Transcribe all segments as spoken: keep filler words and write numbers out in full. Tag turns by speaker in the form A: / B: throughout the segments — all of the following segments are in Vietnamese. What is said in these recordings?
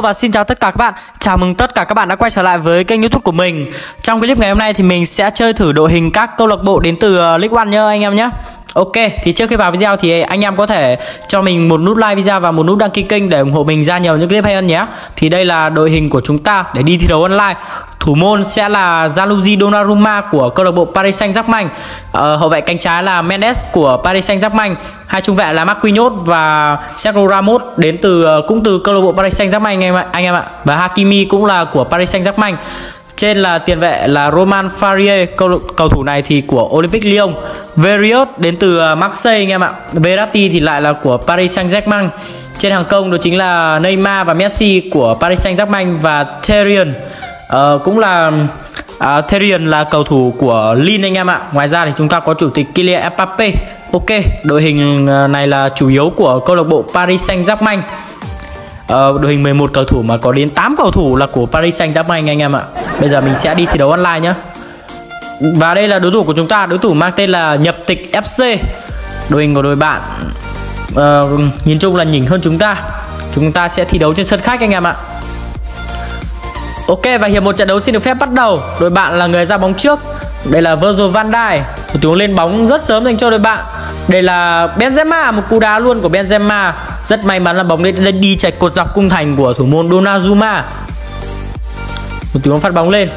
A: và xin chào tất cả các bạn. Chào mừng tất cả các bạn đã quay trở lại với kênh YouTube của mình. Trong clip ngày hôm nay thì mình sẽ chơi thử đội hình các câu lạc bộ đến từ League One nhá anh em nhé. Ok, thì trước khi vào video thì anh em có thể cho mình một nút like video và một nút đăng ký kênh để ủng hộ mình ra nhiều những clip hay hơn nhé. Thì đây là đội hình của chúng ta để đi thi đấu online. Thủ môn sẽ là Gianluigi Donnarumma của câu lạc bộ Paris Saint-Germain. Ờ, hậu vệ cánh trái là Mendes của Paris Saint-Germain. Hai trung vệ là Marquinhos và Sergio Ramos đến từ cũng từ câu lạc bộ Paris Saint-Germain anh em ạ. Anh em ạ. Và Hakimi cũng là của Paris Saint-Germain. Trên là tiền vệ là Romain Faria, cầu, cầu thủ này thì của Olympique Lyon. Veriot đến từ Marseille anh em ạ. Verratti thì lại là của Paris Saint-Germain. Trên hàng công đó chính là Neymar và Messi của Paris Saint-Germain. Và Therian uh, cũng là uh, Therian là cầu thủ của Lille anh em ạ. Ngoài ra thì chúng ta có chủ tịch Kylian Mbappé. Ok, đội hình này là chủ yếu của câu lạc bộ Paris Saint-Germain. Ờ, đội hình mười một cầu thủ mà có đến tám cầu thủ là của Paris Saint-Germain anh em ạ. Bây giờ mình sẽ đi thi đấu online nhé. Và đây là đối thủ của chúng ta, đối thủ mang tên là Nhập Tịch ép xê. Đội hình của đội bạn uh, nhìn chung là nhỉnh hơn chúng ta. Chúng ta sẽ thi đấu trên sân khách anh em ạ. Ok, và hiệp một trận đấu xin được phép bắt đầu. Đội bạn là người ra bóng trước. Đây là Virgil van Dijk, một tiếng lên bóng rất sớm dành cho đội bạn. Đây là Benzema, một cú đá luôn của Benzema. Rất may mắn là bóng lên đi chạch cột dọc khung thành của thủ môn Donnarumma. Một tiếng phát bóng lên.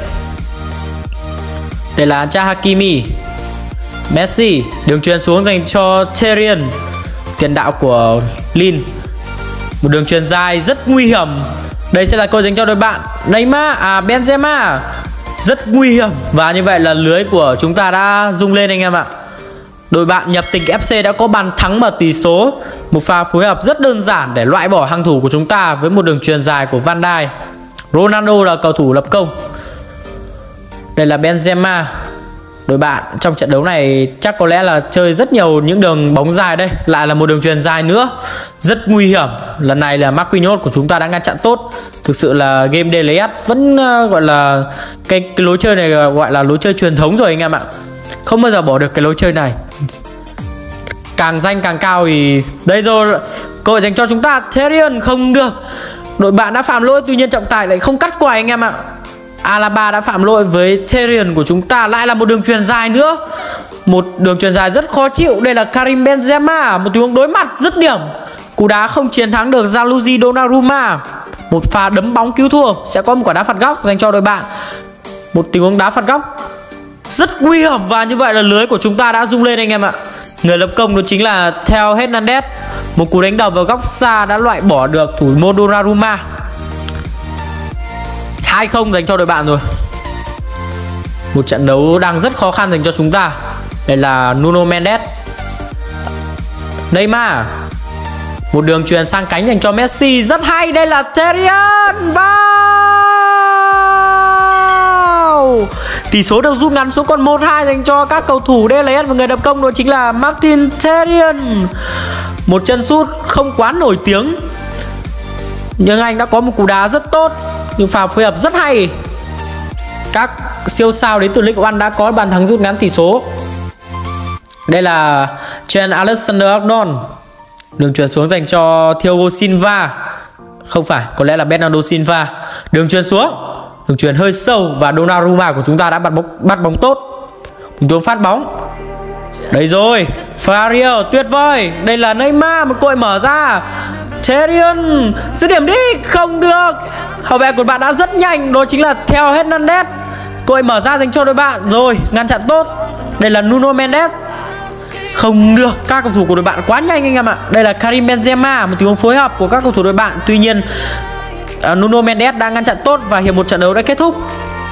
A: Đây là Achraf Hakimi. Messi, đường chuyền xuống dành cho Therian, tiền đạo của Lille. Một đường chuyền dài rất nguy hiểm. Đây sẽ là cơ hội dành cho đội bạn. Neymar, à Benzema. Rất nguy hiểm. Và như vậy là lưới của chúng ta đã rung lên anh em ạ. Đội bạn Nhập Tịch ép xê đã có bàn thắng mở tỷ số. Một pha phối hợp rất đơn giản để loại bỏ hàng thủ của chúng ta với một đường chuyền dài của Van Dijk. Ronaldo là cầu thủ lập công. Đây là Benzema. Đội bạn trong trận đấu này chắc có lẽ là chơi rất nhiều những đường bóng dài đây. Lại là một đường chuyền dài nữa. Rất nguy hiểm. Lần này là Marquinhos của chúng ta đã ngăn chặn tốt. Thực sự là game đê lờ ét vẫn uh, gọi là cái, cái lối chơi này gọi là lối chơi truyền thống rồi anh em ạ. Không bao giờ bỏ được cái lối chơi này. Càng danh càng cao thì đây rồi, cơ hội dành cho chúng ta. Therian không được. Đội bạn đã phạm lỗi, tuy nhiên trọng tài lại không cắt quài anh em ạ. Alaba đã phạm lỗi với Therian của chúng ta. Lại là một đường chuyền dài nữa. Một đường chuyền dài rất khó chịu. Đây là Karim Benzema, một tình huống đối mặt dứt điểm. Cú đá không chiến thắng được Gianluigi Donnarumma. Một pha đấm bóng cứu thua. Sẽ có một quả đá phạt góc dành cho đội bạn. Một tình huống đá phạt góc rất nguy hiểm. Và như vậy là lưới của chúng ta đã rung lên anh em ạ. Người lập công đó chính là Theo Hernandez. Một cú đánh đầu vào góc xa đã loại bỏ được thủ môn Donnarumma. Hai không dành cho đội bạn rồi. Một trận đấu đang rất khó khăn dành cho chúng ta. Đây là Nuno Mendes. Neymar. Một đường chuyền sang cánh dành cho Messi rất hay. Đây là Therian. Vào. Tỷ số được rút ngắn xuống còn một hai dành cho các cầu thủ đê lờ ét. Và người đập công đó chính là Martin Therian. Một chân sút không quá nổi tiếng, nhưng anh đã có một cú đá rất tốt. Nhưng pha phối hợp rất hay. Các siêu sao đến từ League One đã có bàn thắng rút ngắn tỷ số. Đây là Trent Alexander-Arnold. Đường chuyền xuống dành cho Thiago Silva. Không phải, có lẽ là Bernardo Silva. Đường chuyền xuống, đường chuyền hơi sâu và Donnarumma của chúng ta đã bắt bóng bắt bóng tốt. Mình tuôn phát bóng. Đây rồi, Faria tuyệt vời. Đây là Neymar, một cơ hội mở ra. Therian dứt điểm đi, không được. Hậu vệ của bạn đã rất nhanh, đó chính là Theo Hernandez. Cơ hội mở ra dành cho đội bạn rồi, ngăn chặn tốt. Đây là Nuno Mendes. Không được, các cầu thủ của đội bạn quá nhanh anh em ạ. Đây là Karim Benzema, một tình huống phối hợp của các cầu thủ đội bạn. Tuy nhiên uh, Nuno Mendes đã ngăn chặn tốt và hiệp một trận đấu đã kết thúc.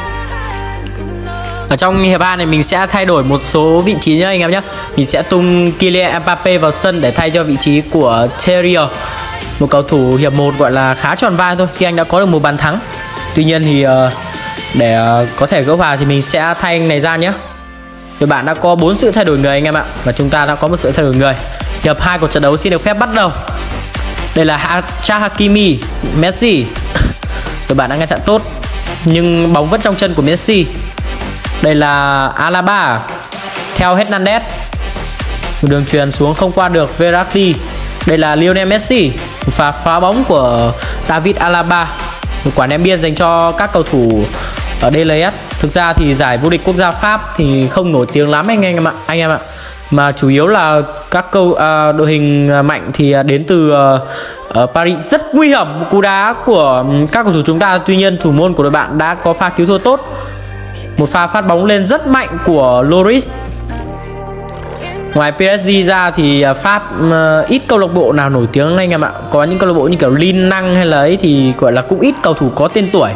A: Ở trong hiệp ba này mình sẽ thay đổi một số vị trí nhá anh em nhé. Mình sẽ tung Kylian Mbappé vào sân để thay cho vị trí của Therian. Một cầu thủ hiệp một gọi là khá tròn vai thôi khi anh đã có được một bàn thắng. Tuy nhiên thì uh, để uh, có thể gỡ hòa thì mình sẽ thay anh này ra nhé. Thì bạn đã có bốn sự thay đổi người anh em ạ. Và chúng ta đã có một sự thay đổi người. Hiệp hai của trận đấu xin được phép bắt đầu. Đây là Achraf Hakimi, Messi. Tụi bạn đã ngăn chặn tốt, nhưng bóng vẫn trong chân của Messi. Đây là Alaba, Theo Hernandez. Một đường chuyền xuống không qua được Verratti. Đây là Lionel Messi. Pha phá bóng của David Alaba. một quả ném biên dành cho các cầu thủ ở đê lờ ét. Thực ra thì giải vô địch quốc gia Pháp thì không nổi tiếng lắm anh em ạ, anh em ạ. Mà chủ yếu là các câu uh, đội hình mạnh thì đến từ uh, uh, Paris. Rất nguy hiểm một cú đá của các cầu thủ chúng ta. Tuy nhiên thủ môn của đội bạn đã có pha cứu thua tốt. Một pha phát bóng lên rất mạnh của Loris. Ngoài pê ét giê ra thì Pháp uh, ít câu lạc bộ nào nổi tiếng anh em ạ. Có những câu lạc bộ như kiểu Lille, Năng hay là ấy thì gọi là cũng ít cầu thủ có tên tuổi.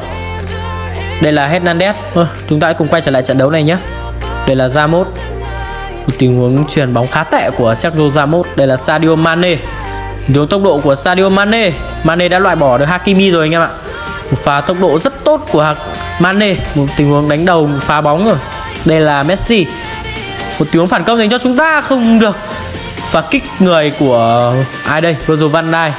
A: Đây là Hernandez. uh, Chúng ta hãy cùng quay trở lại trận đấu này nhé. Đây là Ramos. Một tình huống chuyền bóng khá tệ của Sergio Ramos. Đây là Sadio Mane. Tình huống tốc độ của Sadio Mane. Mane đã loại bỏ được Hakimi rồi anh em ạ. Một pha tốc độ rất tốt của Mane. Một tình huống đánh đầu phá bóng rồi. Đây là Messi. Một tình huống phản công dành cho chúng ta, không được. Và kích người của ai đây? Virgil van Dijk.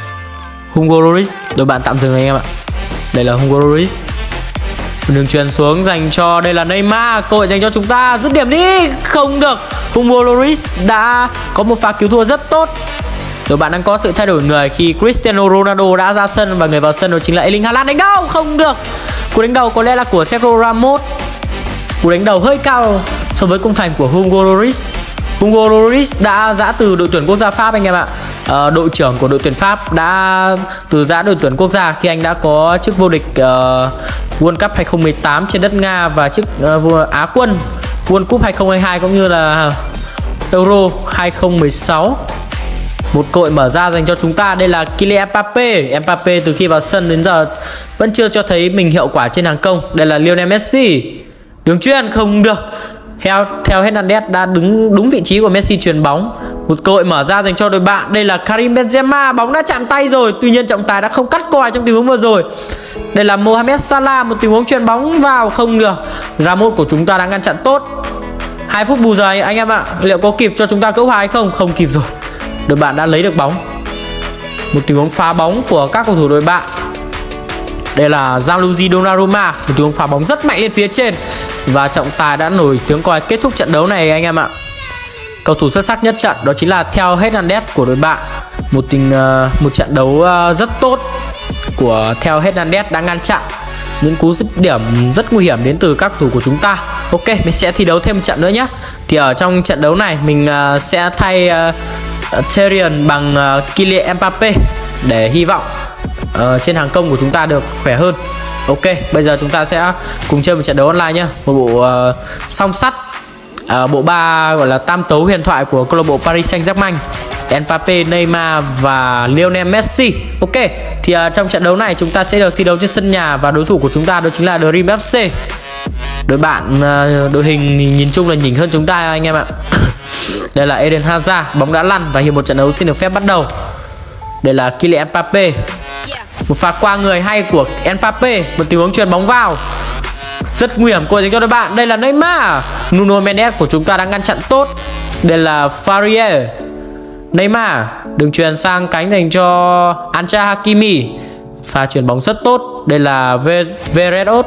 A: Hugo Lloris. Đội bạn tạm dừng anh em ạ. Đây là Hugo Lloris. Đường truyền xuống dành cho, đây là Neymar, cơ hội dành cho chúng ta, dứt điểm đi, không được. Hugo Lloris đã có một pha cứu thua rất tốt. Đội bạn đang có sự thay đổi người khi Cristiano Ronaldo đã ra sân và người vào sân đó chính là Erling Haaland. Đánh đầu không được. Cú đánh đầu có lẽ là của Sergio Ramos. Cú đánh đầu hơi cao so với cung thành của Hugo Lloris. Hugo Lloris đã giã từ đội tuyển quốc gia Pháp anh em ạ. À, đội trưởng của đội tuyển Pháp đã từ giã đội tuyển quốc gia khi anh đã có chức vô địch uh, World Cup hai không một tám trên đất Nga và chức uh, Á quân World Cup hai không hai hai cũng như là Euro hai không một sáu. Một cơ hội mở ra dành cho chúng ta. Đây là Kylian Mbappe. Mbappe từ khi vào sân đến giờ vẫn chưa cho thấy mình hiệu quả trên hàng công. Đây là Lionel Messi. Đường chuyền không được. Theo, theo Hernandez đã đứng đúng vị trí của Messi chuyền bóng. Một cơ hội mở ra dành cho đội bạn. Đây là Karim Benzema. Bóng đã chạm tay rồi. Tuy nhiên trọng tài đã không cắt còi trong tình huống vừa rồi. Đây là Mohamed Salah. Một tình huống chuyền bóng vào không được. Ramos của chúng ta đang ngăn chặn tốt. Hai phút bù giờ anh em ạ. Liệu có kịp cho chúng ta cứu hòa hay không? Không kịp rồi. Đội bạn đã lấy được bóng. Một tình huống phá bóng của các cầu thủ đội bạn. Đây là Gianluigi Donnarumma. Một tình huống phá bóng rất mạnh lên phía trên. Và trọng tài đã nổi tiếng còi kết thúc trận đấu này anh em ạ. Cầu thủ xuất sắc nhất trận đó chính là Theo Hernandez của đội bạn. Một tình uh, một trận đấu uh, rất tốt của Theo Hernandez đã ngăn chặn những cú dứt điểm rất nguy hiểm đến từ các cầu thủ của chúng ta. Ok, mình sẽ thi đấu thêm một trận nữa nhé. Thì ở trong trận đấu này mình uh, sẽ thay uh, Thierry bằng uh, Kylian Mbappe để hy vọng uh, trên hàng công của chúng ta được khỏe hơn. Ok, bây giờ chúng ta sẽ cùng chơi một trận đấu online nhé. Một bộ uh, song sắt, uh, bộ ba gọi là tam tấu huyền thoại của câu lạc bộ Paris Saint-Germain. Mbappe, Neymar và Lionel Messi. Ok, thì uh, trong trận đấu này chúng ta sẽ được thi đấu trên sân nhà và đối thủ của chúng ta đó chính là Dream ép xê. Đội bạn uh, đội hình nhìn chung là nhỉnh hơn chúng ta anh em ạ. Đây là Eden Hazard, bóng đã lăn và hiệp một trận đấu xin được phép bắt đầu. Đây là Kylian Mbappe. Một pha qua người hay của Mbappe. Một tình huống chuyền bóng vào rất nguy hiểm của dành cho đội bạn. Đây là Neymar. Nuno Mendes của chúng ta đang ngăn chặn tốt. Đây là Faria. Neymar. Đường chuyền sang cánh dành cho Achraf Hakimi. Pha chuyền bóng rất tốt. Đây là Verreot.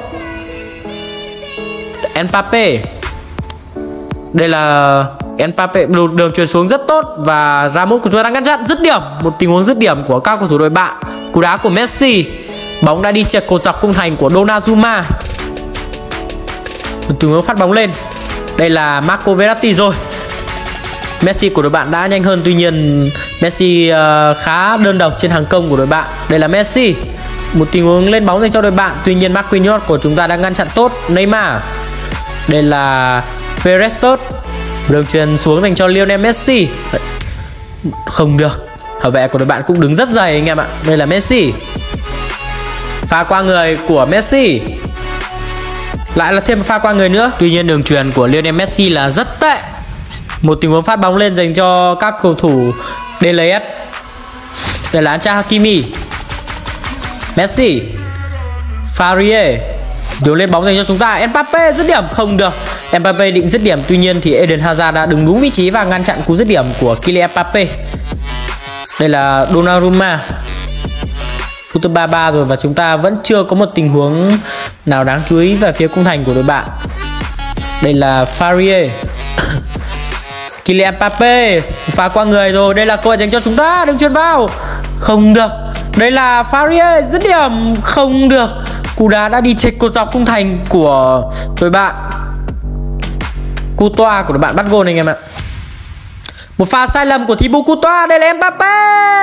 A: Mbappe. Đây là Mbappe. Đường chuyền xuống rất tốt và Ramos của chúng ta đang ngăn chặn dứt điểm. Một tình huống dứt điểm của các cầu thủ đội bạn. Cú đá của Messi. Bóng đã đi chệch cột dọc khung thành của Donnarumma. Một tình huống phát bóng lên. Đây là Marco Verratti rồi. Messi của đội bạn đã nhanh hơn. Tuy nhiên Messi uh, khá đơn độc trên hàng công của đội bạn. Đây là Messi. Một tình huống lên bóng dành cho đội bạn. Tuy nhiên Marquinhos của chúng ta đang ngăn chặn tốt. Neymar. Đây là Verreot. Đường truyền xuống dành cho Lionel Messi. Không được. Hậu vệ của đội bạn cũng đứng rất dày anh em ạ. Đây là Messi. Pha qua người của Messi. Lại là thêm một pha qua người nữa. Tuy nhiên đường truyền của Lionel Messi là rất tệ. Một tình huống phát bóng lên dành cho các cầu thủ đê lờ ét. Đây là Achraf Hakimi. Messi. Faria. Điều lên bóng dành cho chúng ta. Mbappe dứt điểm không được. Mbappe định dứt điểm. Tuy nhiên thì Eden Hazard đã đứng đúng vị trí và ngăn chặn cú dứt điểm của Kylian Mbappe. Đây là Donnarumma. Phút thứ ba mươi ba rồi và chúng ta vẫn chưa có một tình huống nào đáng chú ý về phía khung thành của đội bạn. Đây là Faria. Kylian Mbappe. Phá qua người rồi. Đây là cơ hội dành cho chúng ta. Đừng chuyền vào. Không được. Đây là Faria dứt điểm không được. Cú đá đã đi chệch cột dọc khung thành của đội bạn. Courtois của đội bạn bắt gôn anh em ạ. Một pha sai lầm của Thibaut Courtois. Đây là Mbappé.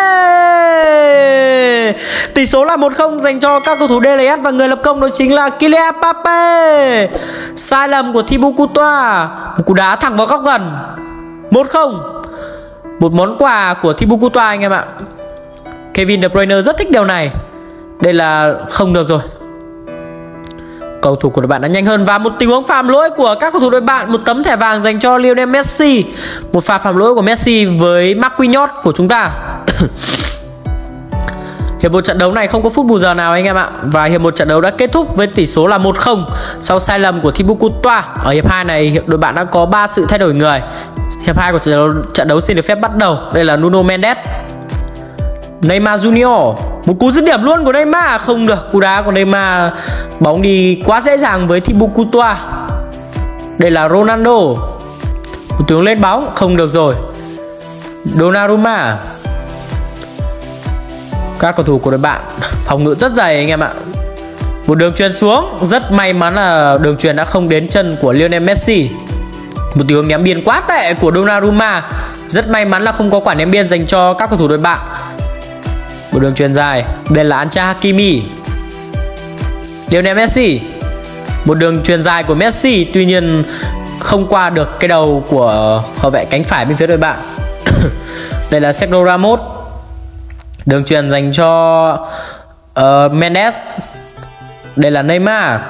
A: Tỷ số là một không dành cho các cầu thủ đê lờ ét và người lập công đó chính là Kylian Mbappé. Sai lầm của Thibaut Courtois. Một cú đá thẳng vào góc gần. Một không. Một món quà của Thibaut Courtois anh em ạ. Kevin De Bruyne rất thích điều này. Đây là không được rồi. Cầu thủ của đội bạn đã nhanh hơn. Và một tình huống phạm lỗi của các cầu thủ đội bạn. Một tấm thẻ vàng dành cho Lionel Messi. Một pha phạm lỗi của Messi với Marquinhos của chúng ta. Hiệp một trận đấu này không có phút bù giờ nào anh em ạ. Và hiệp một trận đấu đã kết thúc với tỷ số là một không sau sai lầm của Thibaut Courtois. Ở hiệp hai này đội bạn đã có ba sự thay đổi người. Hiệp hai của trận đấu, trận đấu xin được phép bắt đầu. Đây là Nuno Mendes, Neymar Junior. Một cú dứt điểm luôn của Neymar. Không được. Cú đá của Neymar. Bóng đi quá dễ dàng với Thibaut Courtois. Đây là Ronaldo. Một tướng lên bóng. Không được rồi. Donnarumma. Các cầu thủ của đội bạn phòng ngự rất dày anh em ạ. Một đường chuyền xuống. Rất may mắn là đường chuyền đã không đến chân của Lionel Messi. Một tình huống ném biên quá tệ của Donnarumma. Rất may mắn là không có quả ném biên dành cho các cầu thủ đội bạn. Một đường chuyền dài. Đây là Achraf Hakimi. Lionel Messi. Một đường chuyền dài của Messi. Tuy nhiên không qua được cái đầu của hậu vệ cánh phải bên phía đội bạn. Đây là Sergio Ramos. Đường chuyền dành cho uh, Mendes. Đây là Neymar.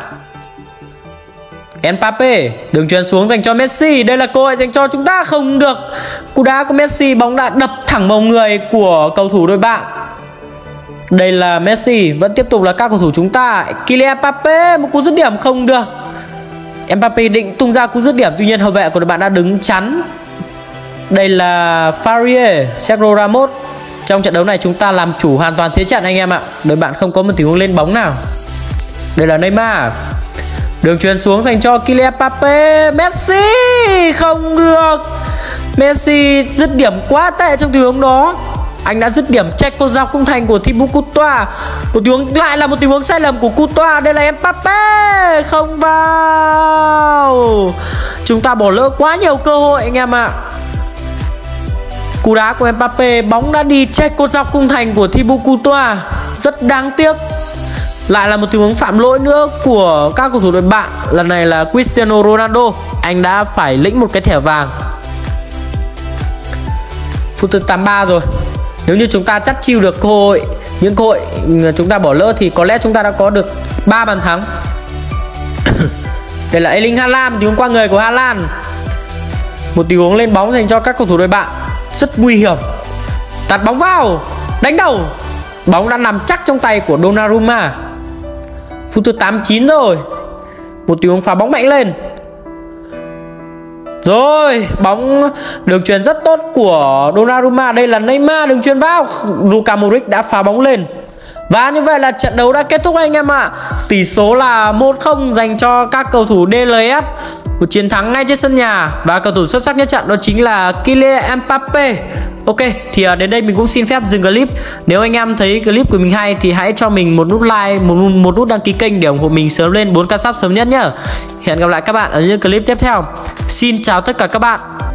A: Mbappé. Đường chuyền xuống dành cho Messi. Đây là cơ hội dành cho chúng ta. Không được. Cú đá của Messi. Bóng đã đập thẳng vào người của cầu thủ đội bạn. Đây là Messi. Vẫn tiếp tục là các cầu thủ chúng ta. Kylian Mbappé. Một cú dứt điểm không được. Mbappé định tung ra cú dứt điểm. Tuy nhiên hậu vệ của đội bạn đã đứng chắn. Đây là Faria, Sergio Ramos. Trong trận đấu này chúng ta làm chủ hoàn toàn thế trận anh em ạ. Đội bạn không có một tình huống lên bóng nào. Đây là Neymar. Đường chuyền xuống dành cho Kylian Mbappé. Messi. Không được. Messi dứt điểm quá tệ trong tình huống đó. Anh đã dứt điểm chệch cột dọc khung thành của Thibaut Courtois. Một tình huống lại là một tình huống sai lầm của Courtois. Đây là Mbappé. Không vào. Chúng ta bỏ lỡ quá nhiều cơ hội anh em ạ. Cú đá của Mbappé. Bóng đã đi chệch cột dọc khung thành của Thibaut Courtois. Rất đáng tiếc. Lại là một tình huống phạm lỗi nữa của các cầu thủ đội bạn. Lần này là Cristiano Ronaldo. Anh đã phải lĩnh một cái thẻ vàng. Phút thứ tám mươi ba rồi. Nếu như chúng ta chắc chiêu được cơ hội, những cơ hội chúng ta bỏ lỡ thì có lẽ chúng ta đã có được ba bàn thắng. Đây là Erling Haaland. Tình huống qua người của Haaland. Một tình huống lên bóng dành cho các cầu thủ đội bạn. Rất nguy hiểm. Tạt bóng vào. Đánh đầu. Bóng đã nằm chắc trong tay của Donnarumma. Phút thứ tám mươi chín rồi. Một tình huống phá bóng mạnh lên. Rồi, bóng đường chuyền rất tốt của Donnarumma. Đây là Neymar, đường chuyền vào. Luka Modric đã phá bóng lên. Và như vậy là trận đấu đã kết thúc anh em ạ. Tỷ số là một không dành cho các cầu thủ đê lờ ét. Một chiến thắng ngay trên sân nhà. Và cầu thủ xuất sắc nhất trận đó chính là Kylian Mbappé. Ok, thì đến đây mình cũng xin phép dừng clip. Nếu anh em thấy clip của mình hay thì hãy cho mình một nút like, một, một nút đăng ký kênh để ủng hộ mình sớm lên bốn k sub sớm nhất nhá. Hẹn gặp lại các bạn ở những clip tiếp theo. Xin chào tất cả các bạn.